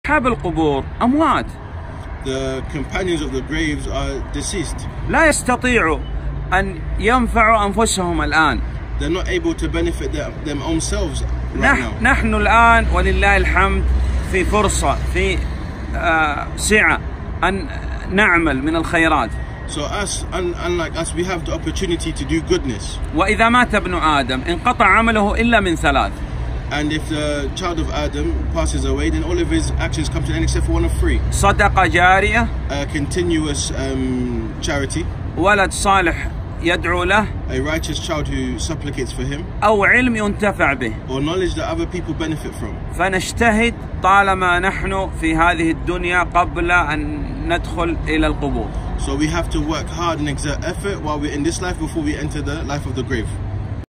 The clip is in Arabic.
أصحاب القبور أموات. The companions of the graves are deceased. لا يستطيعوا أن ينفعوا أنفسهم الآن. They're not able to benefit them own selves right now. نحن الآن ولله الحمد في فرصة، في سعة أن نعمل من الخيرات. So us, unlike us, we have the opportunity to do goodness. وإذا مات ابن آدم انقطع عمله إلا من ثلاث. And if the child of Adam passes away, then all of his actions come to an end except for one of three. صدقة جارية. A continuous charity. ولد صالح يدعو له. A righteous child who supplicates for him. أو علم ينتفع به. Or knowledge that other people benefit from. فنجتهد طالما نحن في هذه الدنيا قبل أن ندخل إلى القبور. So we have to work hard and exert effort while we're in this life before we enter the life of the grave.